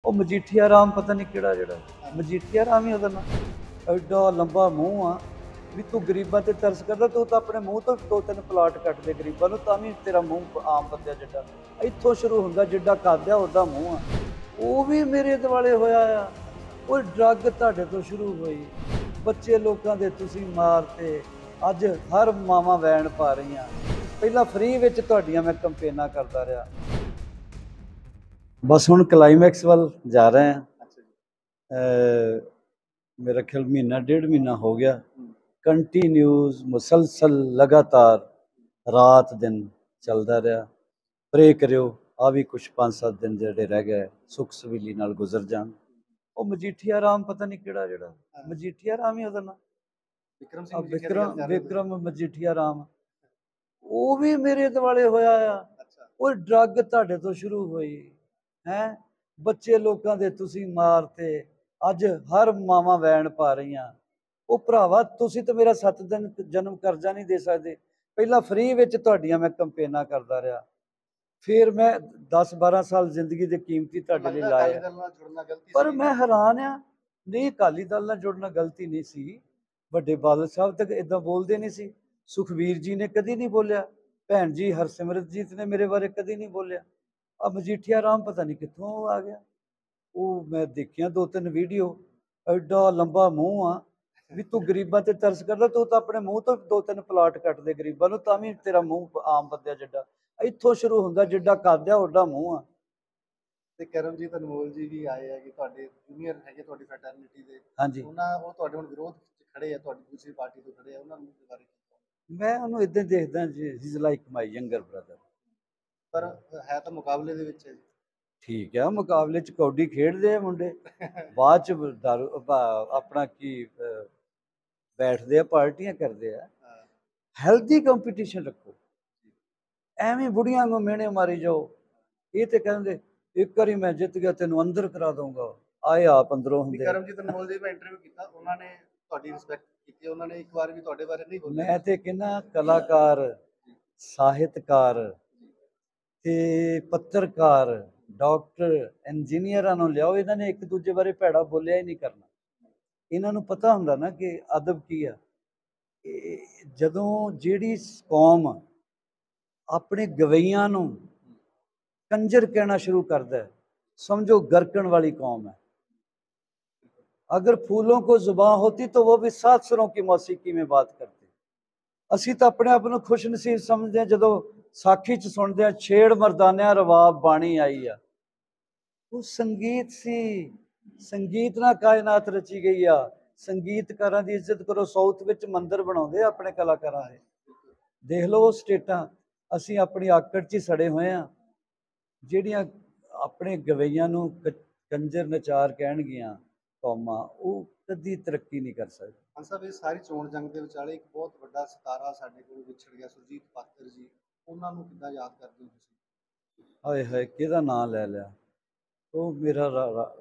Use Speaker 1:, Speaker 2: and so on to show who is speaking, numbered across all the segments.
Speaker 1: ਉਹ ਮਜੀਠੀਆ ਰਾਮ ਪਤਾ ਨਹੀਂ ਕਿਹੜਾ ਜਿਹੜਾ ਮਜੀਠੀਆ ਰਾਮ ਹੀ ਉਹਦਾ ਨਾਮ। ਐਡਾ ਲੰਬਾ ਮੂੰਹ ਆ ਵੀ ਤੂੰ ਗਰੀਬਾਂ ਤੇ ਤਰਸ ਕਰਦਾ, ਤੂੰ ਤਾਂ ਆਪਣੇ ਮੂੰਹ ਤੋਂ 2-3 ਪਲਾਟ ਕੱਟ ਦੇ ਗਰੀਬਾਂ ਨੂੰ, ਤਾਂ ਵੀ ਤੇਰਾ ਮੂੰਹ ਆਮ ਬੰਦਿਆ ਜਿੱਡਾ ਇੱਥੋਂ ਸ਼ੁਰੂ ਹੁੰਦਾ, ਜਿੱਡਾ ਕਾਦਿਆ ਉਹਦਾ ਮੂੰਹ ਆ। ਉਹ ਵੀ ਮੇਰੇ ਦੁਆਲੇ ਹੋਇਆ ਆ। ਉਹ ਡਰੱਗ ਤੁਹਾਡੇ ਤੋਂ ਸ਼ੁਰੂ ਹੋਈ, ਬੱਚੇ ਲੋਕਾਂ ਦੇ ਤੁਸੀਂ ਮਾਰਤੇ, ਅੱਜ ਹਰ ਮਾਵਾਂ ਵੈਣ ਪਾ ਰਹੀਆਂ। ਪਹਿਲਾਂ ਫ੍ਰੀ ਵਿੱਚ ਤੁਹਾਡੀਆਂ ਮੈਂ ਕੰਪੇਨਾਂ ਕਰਦਾ ਰਿਹਾ, ਬਸ ਹੁਣ ਕਲਾਈਮੈਕਸ ਵੱਲ ਜਾ ਰਹੇ ਹਾਂ। मेरा ख्याल महीना 1.5 महीना हो गया कंटिन्यूस मुसलसल लगातार रात दिन चलता रहा। प्रे करो आ भी कुछ 5-7 दिन जेडे रह गए सुख सवीली नाल गुजर जान। वो मजीठिया राम पता नहीं किहड़ा जेड़ा मजीठिया राम ही ਉਹਦਾ ਨਾਮ विक्रम मजीठिया राम, ਉਹ ਵੀ ਮੇਰੇ ਦੁਆਲੇ ਹੋਇਆ ਆ। ਉਹ ਡਰੱਗ ਤੁਹਾਡੇ ਤੋਂ ਸ਼ੁਰੂ ਹੋਈ ਹੈ, ਬੱਚੇ ਲੋਕਾਂ ਦੇ ਤੁਸੀਂ ਮਾਰਤੇ, ਅੱਜ ਹਰ ਮਾਵਾਂ ਵੈਣ ਪਾ ਰਹੀਆਂ। ਉਹ ਭਰਾਵਾ ਤੁਸੀਂ ਤਾਂ ਮੇਰਾ 7 ਦਿਨ ਜਨਮ ਕਰਜ਼ਾ ਨਹੀਂ ਦੇ ਸਕਦੇ। ਪਹਿਲਾਂ ਫ੍ਰੀ ਵਿੱਚ ਤੁਹਾਡੀਆਂ ਮੈਂ ਕੰਪੇਨਾਂ ਕਰਦਾ ਰਿਹਾ, ਫਿਰ ਮੈਂ 10-12 ਸਾਲ ਜ਼ਿੰਦਗੀ ਦੇ ਕੀਮਤੀ ਤੁਹਾਡੇ ਲਈ ਲਾਏ। ਪਰ ਮੈਂ ਹੈਰਾਨ ਆ, ਨਹੀਂ ਅਕਾਲੀ ਦਲ ਨਾਲ ਜੁੜਨਾ ਗਲਤੀ ਨਹੀਂ ਸੀ। ਵੱਡੇ ਬਾਦਲ ਸਾਹਿਬ ਤੱਕ ਇਦਾਂ ਬੋਲਦੇ ਨਹੀਂ ਸੀ, ਸੁਖਵੀਰ ਜੀ ਨੇ ਕਦੀ ਨਹੀਂ ਬੋਲਿਆ, ਭੈਣ ਜੀ ਹਰਸਿਮਰਤਜੀਤ ਨੇ ਮੇਰੇ ਬਾਰੇ ਕਦੀ ਨਹੀਂ ਬੋਲਿਆ। ਆ ਮਜੀਠੀਆ ਰਾਮ ਪਤਾ ਨਹੀਂ ਕਿੱਥੋਂ ਆ ਗਿਆ। ਉਹ ਮੈਂ ਦੇਖਿਆ 2-3 ਵੀਡੀਓ, ਐਡਾ ਲੰਬਾ ਮੂੰਹ ਆ ਵੀ ਤੂੰ ਗਰੀਬਾਂ ਤੇ ਤਰਸ ਕਰਦਾ, ਤੂੰ ਤਾਂ ਆਪਣੇ ਮੂੰਹ ਤੋਂ 2-3 ਪਲਾਟ ਕੱਟ ਦੇ ਗਰੀਬਾਂ ਨੂੰ, ਤਾਂ ਵੀ ਤੇਰਾ ਮੂੰਹ ਆਮ ਬੰਦਿਆ ਜਿੱਡਾ ਇੱਥੋਂ ਸ਼ੁਰੂ ਹੁੰਦਾ, ਜਿੱਡਾ ਕਾਦਿਆ ਉਹਦਾ ਮੂੰਹ ਆ।
Speaker 2: ਤੇ ਕਰਮਜੀਤ ਅਨਮੋਲ ਜੀ ਵੀ ਆਏ ਹੈਗੇ, ਤੁਹਾਡੇ ਜੂਨੀਅਰ ਹੈਗੇ ਤੁਹਾਡੀ ਫੈਟਰਨਿਟੀ ਦੇ।
Speaker 1: ਹਾਂਜੀ,
Speaker 2: ਉਹ ਤੁਹਾਡੇ ਹੁਣ ਵਿਰੋਧ ਖੜੇ ਆ, ਤੁਹਾਡੀ ਦੂਸਰੀ ਪਾਰਟੀ ਤੋਂ ਖੜੇ ਆ, ਉਹਨਾਂ ਨੂੰ ਬਾਰੇ
Speaker 1: ਮੈਂ ਉਹਨੂੰ ਇਦਾਂ ਦੇਖਦਾ ਜੀ, is like my younger brother.
Speaker 2: ਪਰ ਹੈ ਤਾਂ ਮੁਕਾਬਲੇ ਦੇ ਵਿੱਚ ਹੈ ਜੀ।
Speaker 1: ਠੀਕ ਆ, ਮੁਕਾਬਲੇ 'ਚ ਕੌਡੀ ਖੇਡਦੇ ਆ ਮੁੰਡੇ, ਬਾਅਦ 'ਚ ਆਪਣਾ ਕੀ ਬੈਠਦੇ ਆ, ਪਾਰਟੀਆਂ ਕਰਦੇ ਆ। ਹੈਲਦੀ ਕੰਪੀਟੀਸ਼ਨ ਰੱਖੋ, ਐਵੇਂ ਬੁੜੀਆਂ ਨੂੰ ਮਿਹਣੇ ਮਾਰੀ ਜਾਓ। ਇਹ ਤੇ ਕਹਿੰਦੇ ਇੱਕ ਵਾਰੀ ਮੈਂ ਜਿੱਤ ਗਿਆ ਤੈਨੂੰ ਅੰਦਰ ਕਰਾ ਦਊਂਗਾ, ਆਏ ਆਪ ਅੰਦਰੋਂ ਹੁੰਦੇ।
Speaker 2: ਕਰਮਜੀਤ ਅਨਮੋਲ ਜੀ ਮੈਂ ਇੰਟਰਵਿਊ ਕੀਤਾ, ਉਹਨਾਂ ਨੇ ਤੁਹਾਡੀ ਰਿਸਪੈਕਟ ਕੀਤੀ, ਉਹਨਾਂ ਨੇ ਇੱਕ ਵਾਰ ਵੀ ਤੁਹਾਡੇ ਬਾਰੇ ਨਹੀਂ ਬੋਲਿਆ।
Speaker 1: ਮੈਂ ਤੇ ਕਹਿੰਦਾ ਕਲਾਕਾਰ, ਸਾਹਿਤਕਾਰ ਤੇ ਪੱਤਰਕਾਰ, ਡਾਕਟਰ, ਇੰਜੀਨੀਅਰਾਂ ਨੂੰ ਲਿਆਓ, ਇਹਨਾਂ ਨੇ ਇੱਕ ਦੂਜੇ ਬਾਰੇ ਭੈੜਾ ਬੋਲਿਆ ਹੀ ਨਹੀਂ ਕਰਨਾ। ਇਹਨਾਂ ਨੂੰ ਪਤਾ ਹੁੰਦਾ ਨਾ ਕਿ ਅਦਬ ਕੀ ਆ। ਜਦੋਂ ਜਿਹੜੀ ਕੌਮ ਆਪਣੇ ਗਵਈਆਂ ਨੂੰ ਕੰਜਰ ਕਹਿਣਾ ਸ਼ੁਰੂ ਕਰਦਾ, ਸਮਝੋ ਗਰਕਣ वाली कौम है। अगर फूलों को जुबान होती तो वो भी 7 सुरों की मौसीकी में बात करते। ਅਸੀਂ ਤਾਂ ਆਪਣੇ ਆਪ ਨੂੰ ਖੁਸ਼ ਨਸੀਬ ਸਮਝਦੇ ਹਾਂ ਜਦੋਂ ਸਾਖੀ 'ਚ ਸੁਣਦੇ ਹਾਂ ਛੇੜ ਮਰਦਾਨਿਆਂ ਰਵਾਬ ਬਾਣੀ ਆਈ ਆ। ਉਹ ਸੰਗੀਤ ਸੀ, ਸੰਗੀਤ ਨਾਲ ਕਾਇਨਾਤ ਰਚੀ ਗਈ ਆ। ਸੰਗੀਤਕਾਰਾਂ ਦੀ ਇੱਜ਼ਤ ਕਰੋ। ਸਾਊਥ ਵਿੱਚ ਮੰਦਿਰ ਬਣਾਉਂਦੇ ਆਪਣੇ ਕਲਾਕਾਰਾਂ ਦੇ, ਦੇਖ ਲਓ ਉਹ ਸਟੇਟਾਂ। ਅਸੀਂ ਆਪਣੀ ਆਕੜ 'ਚ ਹੀ ਸੜੇ ਹੋਏ ਹਾਂ। ਜਿਹੜੀਆਂ ਆਪਣੇ ਗਵਈਆਂ ਨੂੰ ਕੰਜਰ ਨਚਾਰ ਕਹਿਣਗੀਆਂ ਕੌਮਾਂ, ਉਹ ਕਦੀ ਤਰੱਕੀ ਨਹੀਂ ਕਰ ਸਕਦੀ।
Speaker 2: ਸਾਹਿਬ ਇਹ ਸਾਰੀ ਚੋਣ ਜੰਗ ਦੇ ਵਿਚਾਲੇ ਇੱਕ ਬਹੁਤ ਵੱਡਾ ਸਿਤਾਰਾ ਸਾਡੇ ਕੋਲ ਵਿਛੜ ਗਿਆ, ਸੁਰਜੀਤ ਪਾਤਰ ਜੀ, ਉਹਨਾਂ ਨੂੰ ਕਿੱਦਾਂ ਯਾਦ ਕਰਦੇ ਹੋ ਤੁਸੀਂ?
Speaker 1: ਹਾਏ ਹਾਏ, ਕਿਹਦਾ ਨਾਂ ਲੈ ਲਿਆ। ਉਹ ਮੇਰਾ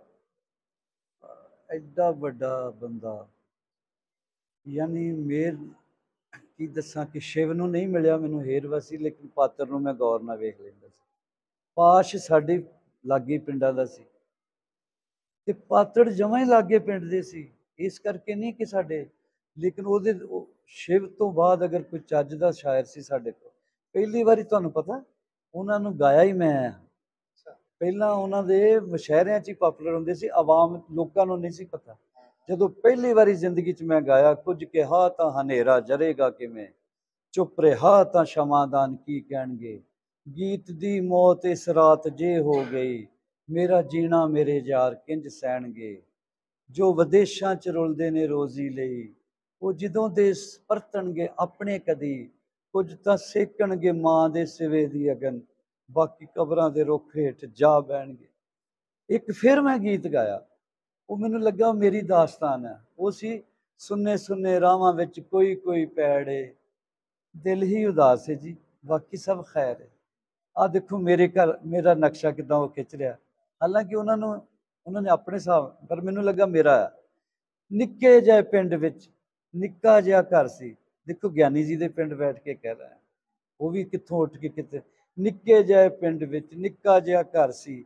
Speaker 1: ਐਡਾ ਵੱਡਾ ਬੰਦਾ, ਯਾਨੀ ਮੇਰ ਕੀ ਦੱਸਾਂ ਕਿ ਸ਼ਿਵ ਨੂੰ ਨਹੀਂ ਮਿਲਿਆ ਮੈਨੂੰ ਹੇਰਵਾਸੀ, ਲੇਕਿਨ ਪਾਤਰ ਨੂੰ ਮੈਂ ਗੌਰ ਨਾਲ ਵੇਖ ਲੈਂਦਾ ਸੀ। ਪਾਸ਼ ਸਾਡੇ ਲਾਗੇ ਪਿੰਡਾਂ ਦਾ ਸੀ ਤੇ ਪਾਤੜ ਜਮਾਂ ਹੀ ਲਾਗੇ ਪਿੰਡ ਦੇ ਸੀ। ਇਸ ਕਰਕੇ ਨਹੀਂ ਕਿ ਸਾਡੇ, ਲੇਕਿਨ ਉਹਦੇ ਸ਼ਿਵ ਤੋਂ ਬਾਅਦ ਅਗਰ ਕੋਈ ਚੱਜ ਦਾ ਸ਼ਾਇਰ ਸੀ ਸਾਡੇ ਕੋਲ, ਪਹਿਲੀ ਵਾਰੀ ਤੁਹਾਨੂੰ ਪਤਾ ਉਹਨਾਂ ਨੂੰ ਗਾਇਆ ਹੀ ਮੈਂ। ਪਹਿਲਾਂ ਉਹਨਾਂ ਦੇ ਮੁਸ਼ਾਇਰਿਆਂ 'ਚ ਹੀ ਪਾਪੂਲਰ ਹੁੰਦੇ ਸੀ, ਆਵਾਮ ਲੋਕਾਂ ਨੂੰ ਨਹੀਂ ਸੀ ਪਤਾ। ਜਦੋਂ ਪਹਿਲੀ ਵਾਰੀ ਜ਼ਿੰਦਗੀ 'ਚ ਮੈਂ ਗਾਇਆ, ਕੁਝ ਕਿਹਾ ਤਾਂ ਹਨੇਰਾ ਜਰੇਗਾ ਕਿਵੇਂ, ਚੁੱਪ ਰਿਹਾ ਤਾਂ ਸ਼ਮਾਦਾਨ ਕੀ ਕਹਿਣਗੇ, ਗੀਤ ਦੀ ਮੌਤ ਇਸ ਰਾਤ ਜੇ ਹੋ ਗਈ, ਮੇਰਾ ਜੀਣਾ ਮੇਰੇ ਯਾਰ ਕਿੰਜ ਸਹਿਣਗੇ, ਜੋ ਵਿਦੇਸ਼ਾਂ 'ਚ ਰੁਲਦੇ ਨੇ ਰੋਜ਼ੀ ਲਈ, ਉਹ ਜਦੋਂ ਦੇਸ ਪਰਤਣਗੇ ਆਪਣੇ ਕਦੀ, ਕੁਝ ਤਾਂ ਸੇਕਣਗੇ ਮਾਂ ਦੇ ਸਿਵੇ ਦੀ ਅਗਨ, ਬਾਕੀ ਕਬਰਾਂ ਦੇ ਰੁੱਖ ਹੇਠ ਜਾ ਬਹਿਣਗੇ। ਇੱਕ ਫਿਰ ਮੈਂ ਗੀਤ ਗਾਇਆ, ਉਹ ਮੈਨੂੰ ਲੱਗਾ ਮੇਰੀ ਦਾਸਤਾਨ ਹੈ। ਉਹ ਸੀ ਸੁੰਨੇ ਸੁੰਨੇ ਰਾਵਾਂ ਵਿੱਚ ਕੋਈ ਕੋਈ ਪੈੜੇ, ਦਿਲ ਹੀ ਉਦਾਸ ਹੈ ਜੀ, ਬਾਕੀ ਸਭ ਖੈਰ ਹੈ। ਆ ਦੇਖੋ ਮੇਰੇ ਘਰ ਮੇਰਾ ਨਕਸ਼ਾ ਕਿੱਦਾਂ ਉਹ ਖਿੱਚ ਰਿਹਾ। ਹਾਲਾਂਕਿ ਉਹਨਾਂ ਨੇ ਆਪਣੇ ਹਿਸਾਬ, ਪਰ ਮੈਨੂੰ ਲੱਗਾ ਮੇਰਾ ਆ। ਨਿੱਕੇ ਜਿਹੇ ਪਿੰਡ ਵਿੱਚ ਨਿੱਕਾ ਜਿਹਾ ਘਰ ਸੀ। ਦੇਖੋ ਗਿਆਨੀ ਜੀ ਦੇ ਪਿੰਡ ਬੈਠ ਕੇ ਕਹਿ ਰਿਹਾ, ਉਹ ਵੀ ਕਿੱਥੋਂ ਉੱਠ ਕੇ ਕਿਤੇ। ਨਿੱਕੇ ਜਿਹੇ ਪਿੰਡ ਵਿੱਚ ਨਿੱਕਾ ਜਿਹਾ ਘਰ ਸੀ,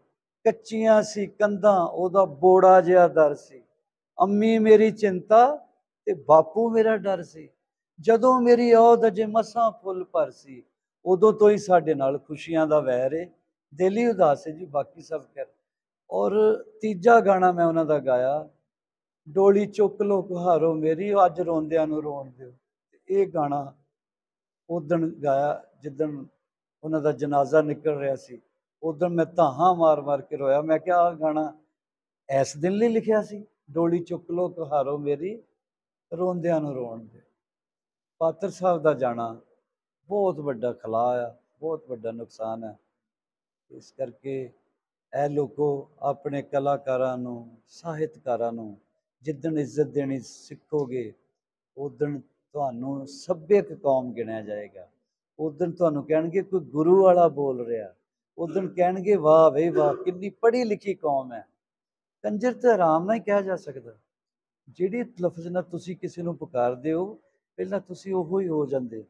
Speaker 1: ਕੱਚੀਆਂ ਸੀ ਕੰਧਾਂ, ਉਹਦਾ ਬੋੜਾ ਜਿਹਾ ਦਰ ਸੀ। ਅੰਮੀ ਮੇਰੀ ਚਿੰਤਾ ਤੇ ਬਾਪੂ ਮੇਰਾ ਡਰ ਸੀ। ਜਦੋਂ ਮੇਰੀ ਔਧ ਅਜੇ ਮਸਾਂ ਫੁੱਲ ਭਰ ਸੀ, ਉਦੋਂ ਤੋਂ ਹੀ ਸਾਡੇ ਨਾਲ ਖੁਸ਼ੀਆਂ ਦਾ ਵਹਿਰ ਏ। ਦਿਲ ਹੀ ਉਦਾਸ ਹੈ ਜੀ, ਬਾਕੀ ਸਭ ਕਰ। ਔਰ ਤੀਜਾ ਗਾਣਾ ਮੈਂ ਉਹਨਾਂ ਦਾ ਗਾਇਆ, ਡੋਲੀ ਚੁੱਕ ਲੋ ਕੁਹਾਰੋ ਮੇਰੀ, ਅੱਜ ਰੋਂਦਿਆਂ ਨੂੰ ਰੋਣ ਦਿਓ। ਇਹ ਗਾਣਾ ਉਦਣ ਗਾਇਆ ਜਿੱਦਣ ਉਹਨਾਂ ਦਾ ਜਨਾਜ਼ਾ ਨਿਕਲ ਰਿਹਾ ਸੀ। ਉਦੋਂ ਮੈਂ ਧਾਹਾਂ ਮਾਰ ਮਾਰ ਕੇ ਰੋਇਆ। ਮੈਂ ਕਿਹਾ ਆਹ ਗਾਣਾ ਇਸ ਦਿਨ ਲਈ ਲਿਖਿਆ ਸੀ, ਡੋਲੀ ਚੁੱਕ ਲੋ ਕੁਹਾਰੋ ਮੇਰੀ, ਰੋਂਦਿਆਂ ਨੂੰ ਰੋਣ ਦਿਓ। ਪਾਤਰ ਸਾਹਿਬ ਦਾ ਜਾਣਾ ਬਹੁਤ ਵੱਡਾ ਖਲਾਅ ਆ, ਬਹੁਤ ਵੱਡਾ ਨੁਕਸਾਨ ਹੈ। ਇਸ ਕਰਕੇ ਇਹ ਲੋਕੋ ਆਪਣੇ ਕਲਾਕਾਰਾਂ ਨੂੰ, ਸਾਹਿਤਕਾਰਾਂ ਨੂੰ ਜਿੱਦਣ ਇੱਜ਼ਤ ਦੇਣੀ ਸਿੱਖੋਗੇ, ਉਦਣ ਤੁਹਾਨੂੰ ਸੱਭਿਅਕ ਕੌਮ ਗਿਣਿਆ ਜਾਏਗਾ। ਉਦਣ ਤੁਹਾਨੂੰ ਕਹਿਣਗੇ ਕੋਈ ਗੁਰੂ ਵਾਲਾ ਬੋਲ ਰਿਹਾ, ਉਦਣ ਕਹਿਣਗੇ ਵਾਹ ਵੇ ਵਾਹ ਕਿੰਨੀ ਪੜ੍ਹੀ ਲਿਖੀ ਕੌਮ ਹੈ। ਕੰਜਰ ਤੇ ਆਰਾਮ ਨਾਲ ਹੀ ਕਿਹਾ ਜਾ ਸਕਦਾ। ਜਿਹੜੀ ਲਫ਼ਜ਼ ਨਾਲ ਤੁਸੀਂ ਕਿਸੇ ਨੂੰ ਪੁਕਾਰਦੇ ਹੋ, ਪਹਿਲਾਂ ਤੁਸੀਂ ਉਹੋ ਹੀ ਹੋ ਜਾਂਦੇ।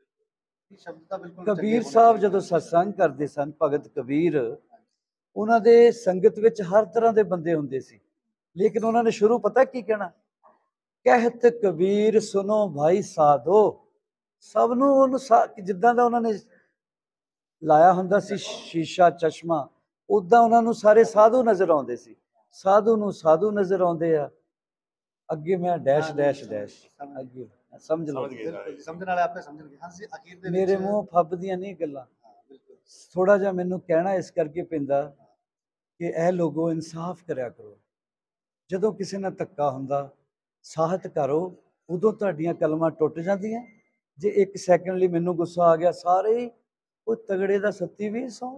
Speaker 1: ਕਬੀਰ ਸਾਹਿਬ ਜਦੋਂ ਸਤਸੰਗ ਕਰਦੇ ਸਨ, ਭਗਤ ਕਬੀਰ, ਉਹਨਾਂ ਦੇ ਸੰਗਤ ਵਿੱਚ ਹਰ ਤਰ੍ਹਾਂ ਦੇ ਬੰਦੇ ਹੁੰਦੇ ਸੀ, ਲੇਕਿਨ ਉਹਨਾਂ ਨੇ ਸ਼ੁਰੂ ਪਤਾ ਕੀ ਕਹਿਣਾ, ਕਹਿਤ ਕਬੀਰ ਸੁਨੋ ਭਾਈ ਸਾਧੋ। ਸਭ ਨੂੰ ਉਹਨੂੰ ਜਿੱਦਾਂ ਦਾ ਉਹਨਾਂ ਨੇ ਲਾਇਆ ਹੁੰਦਾ ਸੀ ਸ਼ੀਸ਼ਾ ਚਸ਼ਮਾ, ਉੱਦਾਂ ਉਹਨਾਂ ਨੂੰ ਸਾਰੇ ਸਾਧੂ ਨਜ਼ਰ ਆਉਂਦੇ ਸੀ। ਸਾਧੂ ਨੂੰ ਸਾਧੂ ਨਜ਼ਰ ਆਉਂਦੇ ਆ। ਅੱਗੇ ਮੈਂ ਡੈਸ਼ ਡੈਸ਼ ਡੈਸ਼ ਅੱਗੇ ਸਮਝ ਲਓ,
Speaker 2: ਸਮਝਣ ਵਾਲੇ ਆਪੇ ਸਮਝਣਗੇ। ਹਾਂਜੀ, ਅਖੀਰ ਦੇ
Speaker 1: ਮੇਰੇ ਮੂੰਹ ਫੱਬਦੀਆਂ ਨਹੀਂ ਗੱਲਾਂ। ਥੋੜਾ ਜਿਹਾ ਮੈਨੂੰ ਕਹਿਣਾ ਇਸ ਕਰਕੇ ਪੈਂਦਾ ਕਿ ਇਹ ਲੋਗੋ ਇਨਸਾਫ ਕਰਿਆ ਕਰੋ। ਜਦੋਂ ਕਿਸੇ ਨਾਲ ਧੱਕਾ ਹੁੰਦਾ, ਸਾਹਿਤ ਕਰੋ, ਉਦੋਂ ਤੁਹਾਡੀਆਂ ਕਲਮਾਂ ਟੁੱਟ ਜਾਂਦੀਆਂ। ਜੇ 1 ਸੈਕਿੰਡ ਲਈ ਮੈਨੂੰ ਗੁੱਸਾ ਆ ਗਿਆ, ਸਾਰੇ ਉਹ ਤਗੜੇ ਦਾ ਸੱਤੀ ਵੀ ਸੌ।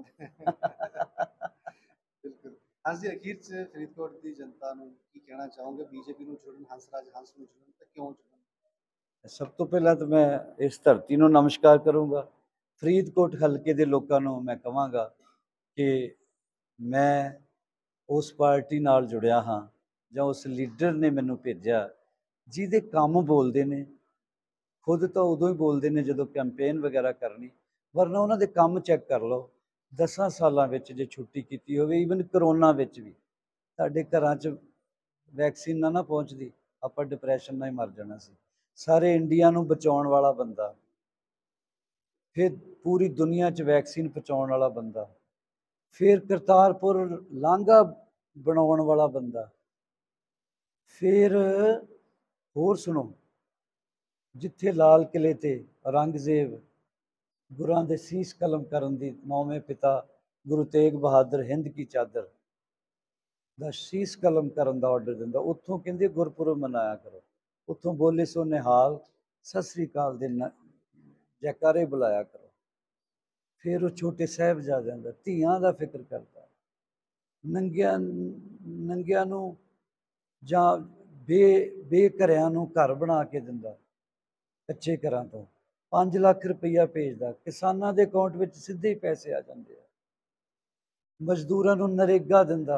Speaker 2: ਬਿਲਕੁਲ। ਹਾਂਜੀ, ਅਖੀਰ 'ਚ ਫਰੀਦਕੋਟ ਦੀ ਜਨਤਾ ਨੂੰ ਕੀ ਕਹਿਣਾ ਚਾਹੋਗੇ? ਬੀਜੇਪੀ ਨੂੰ ਚੁਣਨ, ਹੰਸਰਾਜ ਹੰਸ ਨੂੰ ਚੁਣਨ, ਤੇ ਕਿਉਂ ਚੁਣਨ?
Speaker 1: ਸਭ ਤੋਂ ਪਹਿਲਾਂ ਤਾਂ ਮੈਂ ਇਸ ਧਰਤੀ ਨੂੰ ਨਮਸਕਾਰ ਕਰੂੰਗਾ। ਫਰੀਦਕੋਟ ਹਲਕੇ ਦੇ ਲੋਕਾਂ ਨੂੰ ਮੈਂ ਕਹਾਂਗਾ ਕਿ ਮੈਂ ਉਸ ਪਾਰਟੀ ਨਾਲ ਜੁੜਿਆ ਹਾਂ, ਜਾਂ ਉਸ ਲੀਡਰ ਨੇ ਮੈਨੂੰ ਭੇਜਿਆ ਜਿਹਦੇ ਕੰਮ ਬੋਲਦੇ ਨੇ। ਖੁਦ ਤਾਂ ਉਦੋਂ ਹੀ ਬੋਲਦੇ ਨੇ ਜਦੋਂ ਕੈਂਪੇਨ ਵਗੈਰਾ ਕਰਨੀ, ਵਰਨਾ ਉਹਨਾਂ ਦੇ ਕੰਮ ਚੈੱਕ ਕਰ ਲਓ। 10 ਸਾਲਾਂ ਵਿੱਚ ਜੇ ਛੁੱਟੀ ਕੀਤੀ ਹੋਵੇ, ਈਵਨ ਕਰੋਨਾ ਵਿੱਚ ਵੀ ਸਾਡੇ ਘਰਾਂ 'ਚ ਵੈਕਸੀਨ ਨਾ ਪਹੁੰਚਦੀ, ਆਪਾਂ ਡਿਪਰੈਸ਼ਨ ਨਾਲ ਹੀ ਮਰ ਜਾਣਾ ਸੀ। ਸਾਰੇ ਇੰਡੀਆ ਨੂੰ ਬਚਾਉਣ ਵਾਲਾ ਬੰਦਾ, ਫਿਰ ਪੂਰੀ ਦੁਨੀਆ 'ਚ ਵੈਕਸੀਨ ਪਹੁੰਚਾਉਣ ਵਾਲਾ ਬੰਦਾ, ਫਿਰ ਕਰਤਾਰਪੁਰ ਲਾਂਘਾ ਬਣਾਉਣ ਵਾਲਾ ਬੰਦਾ, ਫਿਰ ਹੋਰ ਸੁਣੋ, ਜਿੱਥੇ ਲਾਲ ਕਿਲੇ ਤੇ ਔਰੰਗਜ਼ੇਬ ਗੁਰਾਂ ਦੇ ਸੀਸ ਕਲਮ ਕਰਨ ਦੀ, ਨੌਵੇਂ ਪਿਤਾ ਗੁਰੂ ਤੇਗ ਬਹਾਦਰ ਹਿੰਦ ਕੀ ਚਾਦਰ ਦਾ ਸੀਸ ਕਲਮ ਕਰਨ ਦਾ ਆਰਡਰ ਦਿੰਦਾ, ਉੱਥੋਂ ਕਹਿੰਦੇ ਗੁਰਪੁਰਬ ਮਨਾਇਆ ਕਰੋ। ਉੱਥੋਂ ਬੋਲੇ ਸੋ ਨਿਹਾਲ, ਸਤਿ ਸ੍ਰੀ ਅਕਾਲ ਦੇ ਜੈਕਾਰੇ ਬੁਲਾਇਆ ਕਰੋ। ਫਿਰ ਉਹ ਛੋਟੇ ਸਾਹਿਬਜ਼ਾਦਿਆਂ ਦਾ, ਧੀਆਂ ਦਾ ਫਿਕਰ ਕਰਦਾ, ਨੰਗਿਆਂ ਨੂੰ ਜਾਂ ਬੇਘਰਿਆਂ ਨੂੰ ਘਰ ਬਣਾ ਕੇ ਦਿੰਦਾ, ਕੱਚੇ ਘਰਾਂ ਤੋਂ 5 ਲੱਖ ਰੁਪਈਆ ਭੇਜਦਾ, ਕਿਸਾਨਾਂ ਦੇ ਅਕਾਊਂਟ ਵਿੱਚ ਸਿੱਧੇ ਹੀ ਪੈਸੇ ਆ ਜਾਂਦੇ ਆ, ਮਜ਼ਦੂਰਾਂ ਨੂੰ ਨਰੇਗਾ ਦਿੰਦਾ।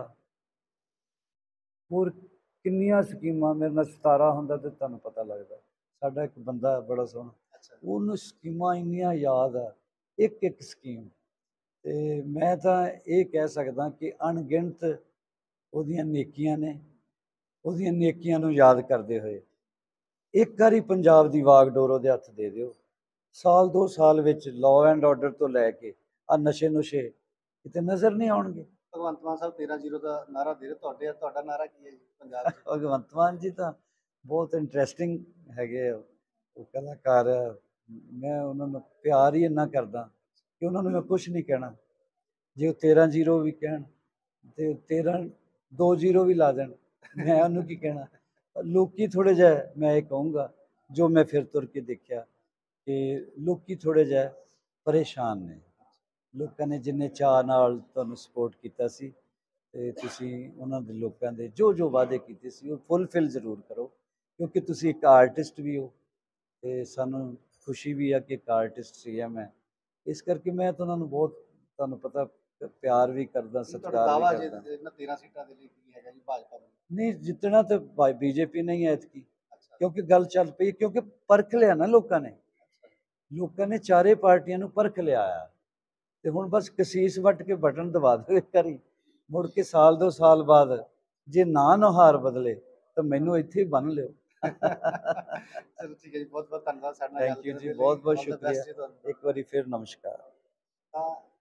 Speaker 1: ਹੋਰ ਕਿੰਨੀਆਂ ਸਕੀਮਾਂ। ਮੇਰੇ ਨਾਲ 17 ਹੁੰਦਾ ਤੇ ਤੁਹਾਨੂੰ ਪਤਾ ਲੱਗਦਾ। ਸਾਡਾ ਇੱਕ ਬੰਦਾ ਬੜਾ ਸੋਹਣਾ, ਉਹਨੂੰ ਸਕੀਮਾਂ ਇੰਨੀਆਂ ਯਾਦ ਆ, ਇੱਕ ਇੱਕ ਸਕੀਮ। ਤੇ ਮੈਂ ਤਾਂ ਇਹ ਕਹਿ ਸਕਦਾ ਕਿ ਅਣਗਿਣਤ ਉਹਦੀਆਂ ਨੇਕੀਆਂ ਨੇ। ਉਹਦੀਆਂ ਨੇਕੀਆਂ ਨੂੰ ਯਾਦ ਕਰਦੇ ਹੋਏ ਇੱਕ ਵਾਰੀ ਪੰਜਾਬ ਦੀ ਵਾਗਡੋਰ ਉਹਦੇ ਹੱਥ ਦੇ ਦਿਓ, ਸਾਲ 2 ਸਾਲ ਵਿੱਚ ਲਾਅ ਐਂਡ ਆਰਡਰ ਤੋਂ ਲੈ ਕੇ ਆ ਨਸ਼ੇ ਨੁਸ਼ੇ ਕਿਤੇ ਨਜ਼ਰ ਨਹੀਂ ਆਉਣਗੇ।
Speaker 2: ਭਗਵੰਤ ਮਾਨ ਸਾਹਿਬ 13-0 ਦਾ ਨਾਰਾ ਦੇ ਰਹੇ, ਤੁਹਾਡਾ ਨਾਰਾ ਕੀ ਹੈ ਜੀ ਪੰਜਾਬ 'ਚ?
Speaker 1: ਭਗਵੰਤ ਮਾਨ ਜੀ ਤਾਂ ਬਹੁਤ ਇੰਟਰਸਟਿੰਗ ਹੈਗੇ ਆ, ਉਹ ਕਲਾਕਾਰ ਆ। ਮੈਂ ਉਹਨਾਂ ਨੂੰ ਪਿਆਰ ਹੀ ਇੰਨਾ ਕਰਦਾ ਕਿ ਉਹਨਾਂ ਨੂੰ ਮੈਂ ਕੁਛ ਨਹੀਂ ਕਹਿਣਾ। ਜੇ ਉਹ 13-0 ਵੀ ਕਹਿਣ ਤੇ 13-2-0 ਵੀ ਲਾ ਦੇਣ, ਮੈਂ ਉਹਨੂੰ ਕੀ ਕਹਿਣਾ। ਲੋਕੀ ਥੋੜ੍ਹੇ ਜਿਹਾ, ਮੈਂ ਇਹ ਕਹੂੰਗਾ ਜੋ ਮੈਂ ਫਿਰ ਤੁਰ ਕੇ ਦੇਖਿਆ, ਕਿ ਲੋਕੀ ਥੋੜ੍ਹੇ ਜਿਹਾ ਪਰੇਸ਼ਾਨ ਨੇ। ਲੋਕਾਂ ਨੇ ਜਿੰਨੇ ਚਾਅ ਨਾਲ ਤੁਹਾਨੂੰ ਸਪੋਰਟ ਕੀਤਾ ਸੀ, ਤੇ ਤੁਸੀਂ ਉਹਨਾਂ ਦੇ ਲੋਕਾਂ ਦੇ ਜੋ ਵਾਅਦੇ ਕੀਤੇ ਸੀ ਉਹ ਫੁੱਲਫਿਲ ਜ਼ਰੂਰ ਕਰੋ, ਕਿਉਂਕਿ ਤੁਸੀਂ ਇੱਕ ਆਰਟਿਸਟ ਵੀ ਹੋ ਤੇ ਸਾਨੂੰ ਖੁਸ਼ੀ ਵੀ ਆ ਕਿ ਇੱਕ ਆਰਟਿਸਟ ਸੀ ਆ ਮੈਂ। ਇਸ ਕਰਕੇ ਮੈਂ ਤਾਂ ਉਹਨਾਂ ਨੂੰ ਬਹੁਤ, ਤੁਹਾਨੂੰ ਪਤਾ, ਪਿਆਰ ਵੀ ਕਰਦਾ, ਸਤਿਕਾਰ ਵੀ ਕਰਦਾ।
Speaker 2: 13 ਸੀਟਾਂ ਦੇ ਲਈ ਕੀ ਹੈਗਾ ਜੀ ਭਾਜਪਾ ਨੂੰ?
Speaker 1: ਨਹੀਂ, ਜਿੱਤਣਾ ਤਾਂ ਬੀਜੇਪੀ ਨਹੀਂ ਐਤਕੀ, ਕਿਉਂਕਿ ਗੱਲ ਚੱਲ ਪਈ, ਕਿਉਂਕਿ ਪਰਖ ਲਿਆ ਨਾ ਲੋਕਾਂ ਨੇ ਚਾਰੇ ਪਾਰਟੀਆਂ ਨੂੰ ਪਰਖ ਲਿਆ ਆ। ਤੇ ਹੁਣ ਬਸ ਕਸੀਸ ਵੱਟ ਕੇ ਬਟਨ ਦਬਾ ਦਿਓ ਇੱਕ ਵਾਰੀ, ਮੁੜ ਕੇ ਸਾਲ 2 ਸਾਲ ਬਾਅਦ ਜੇ ਨਾ ਨੁਹਾਰ ਬਦਲੇ ਤਾਂ ਮੈਨੂੰ ਇੱਥੇ ਹੀ ਬੰਨ੍ਹ ਲਿਓ।
Speaker 2: ਚਲੋ ਠੀਕ ਹੈ ਜੀ, ਬਹੁਤ ਬਹੁਤ ਧੰਨਵਾਦ ਸਾਡੇ ਨਾਲ ਗੱਲ
Speaker 1: ਥੈਂਕ ਯੂ
Speaker 2: ਕਰਨ
Speaker 1: ਜੀ,
Speaker 2: ਦੇ ਲਈ।
Speaker 1: ਬਹੁਤ ਬਹੁਤ
Speaker 2: All the best
Speaker 1: ਸ਼ੁਕਰੀਆ।
Speaker 2: ਜੀ ਤੁਹਾਨੂੰ।
Speaker 1: ਇੱਕ ਵਾਰੀ ਫਿਰ ਨਮਸਕਾਰ।
Speaker 2: ਤਾਂ